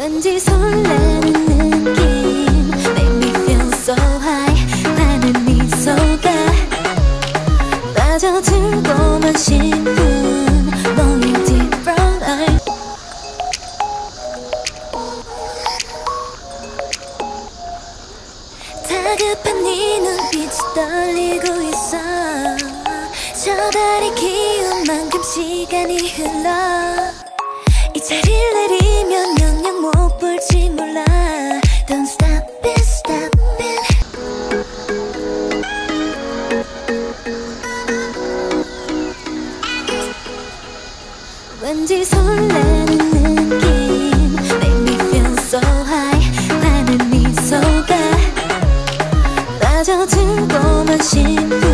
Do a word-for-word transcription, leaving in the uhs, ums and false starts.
왠지 설레는 느낌 Make me feel so high 나는 미소가 빠져들고만 싶은 너의 deep brown eye 다급한 네 눈빛이 떨리고 있어 저 달이 기운 만큼 시간이 흘러 이 자리를 내리면 영영 못 볼지 몰라 Don't stop it, stop it 왠지 설레는 느낌 Make me feel so high 나는 미소가 빠져들고만 싶은